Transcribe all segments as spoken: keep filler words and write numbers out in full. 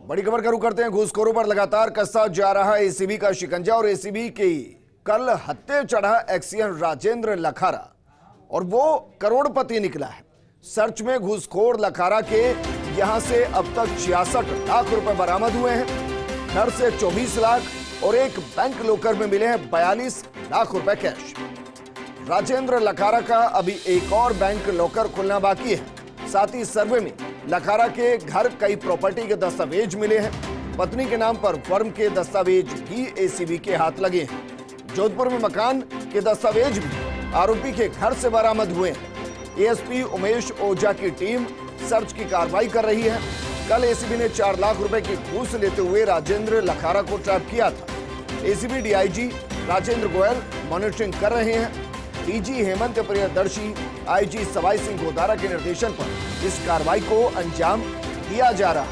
बड़ी खबर का रुख करते हैं। घूसखोरों पर लगातार कसता जा रहा एसीबी का शिकंजा और एसीबी की कल हत्थे चढ़ा एक्सियन राजेंद्र लखारा और वो करोड़पति निकला है। सर्च में घूसखोर लखारा के यहां से अब तक छियासठ लाख रुपए बरामद हुए हैं। घर से चौबीस लाख और एक बैंक लॉकर में मिले हैं बयालीस लाख रुपए कैश। राजेंद्र लखारा का अभी एक और बैंक लॉकर खुलना बाकी है। साथ ही सर्वे में लखारा के घर कई प्रॉपर्टी के दस्तावेज मिले हैं। पत्नी के नाम पर फर्म के दस्तावेज भी एसीबी के हाथ लगे हैं। जोधपुर में मकान के दस्तावेज भी आरोपी के घर से बरामद हुए हैं। एएसपी उमेश ओझा की टीम सर्च की कार्रवाई कर रही है। कल एसीबी ने चार लाख रुपए की घूस लेते हुए राजेंद्र लखारा को ट्रैप किया था। ACB DIG Rajendra Goyal monitoring कर रहे हैं। डीजी हेमंत प्रियदर्शी आईजी सवाई सिंह गोदारा के निर्देशन पर इस कार्रवाई को अंजाम दिया जा रहा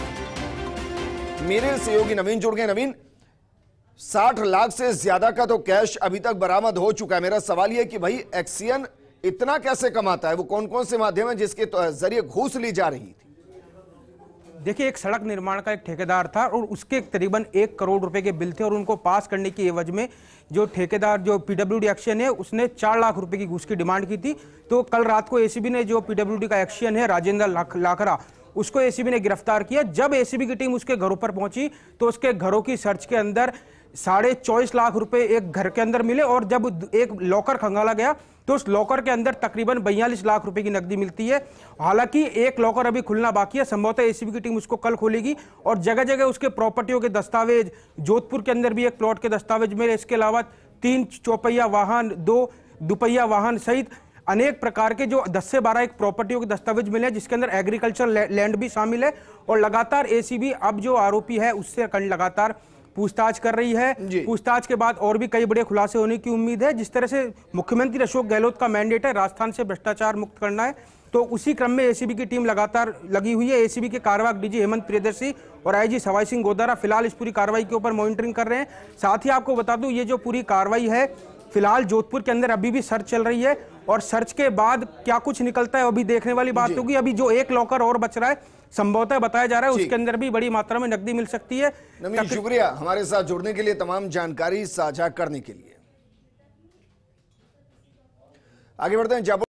है। मेरे सहयोगी नवीन जुड़ गए। नवीन, साठ लाख से ज्यादा का तो कैश अभी तक बरामद हो चुका है। मेरा सवाल यह कि भाई एक्सियन इतना कैसे कमाता है? वो कौन कौन से माध्यम है जिसके जरिए घूस ली जा रही थी? देखिए, एक सड़क निर्माण का एक ठेकेदार था और उसके करीबन एक करोड़ रुपए के बिल थे और उनको पास करने की एवज में जो ठेकेदार जो पीडब्ल्यूडी एक्शन है उसने चार लाख रुपए की घूस की डिमांड की थी। तो कल रात को एसीबी ने जो पीडब्ल्यूडी का एक्शन है राजेंद्र लखारा उसको एसीबी ने गिरफ्तार किया। जब एसीबी की टीम उसके घरों पर पहुंची तो उसके घरों की सर्च के अंदर साढ़े चौबीस लाख रुपए एक घर के अंदर मिले और जब एक लॉकर खंगाला गया तो उस लॉकर के अंदर तकरीबन बयालीस लाख रुपए की नकदी मिलती है। हालांकि एक लॉकर अभी खुलना बाकी है। संभवतः एसीबी की टीम उसको कल खोलेगी और जगह जगह उसके प्रॉपर्टियों के दस्तावेज, जोधपुर के अंदर भी एक प्लॉट के दस्तावेज मिले। इसके अलावा तीन चौपहिया वाहन, दो दुपहिया वाहन सहित अनेक प्रकार के जो दस से बारह एक प्रॉपर्टियों के दस्तावेज मिले, जिसके अंदर एग्रीकल्चर लैंड भी शामिल है। और लगातार एसीबी अब जो आरोपी है उससे लगातार पूछताछ कर रही है। पूछताछ के बाद और भी कई बड़े खुलासे होने की उम्मीद है। जिस तरह से मुख्यमंत्री अशोक गहलोत का मैंडेट है राजस्थान से भ्रष्टाचार मुक्त करना है, तो उसी क्रम में एसीबी की टीम लगातार लगी हुई है। एसीबी के कार्यवाहक डीजी हेमंत प्रियदर्शी और आईजी सवाई सिंह गोदारा फिलहाल इस पूरी कार्रवाई के ऊपर मॉनिटरिंग कर रहे हैं। साथ ही आपको बता दूं, ये जो पूरी कार्रवाई है फिलहाल जोधपुर के अंदर अभी भी सर्च चल रही है और सर्च के बाद क्या कुछ निकलता है अभी देखने वाली बात होगी। अभी जो एक लॉकर और बच रहा है संभवतः बताया जा रहा है उसके अंदर भी बड़ी मात्रा में नकदी मिल सकती है। नवीन, शुक्रिया हमारे साथ जुड़ने के लिए, तमाम जानकारी साझा करने के लिए। आगे बढ़ते हैं।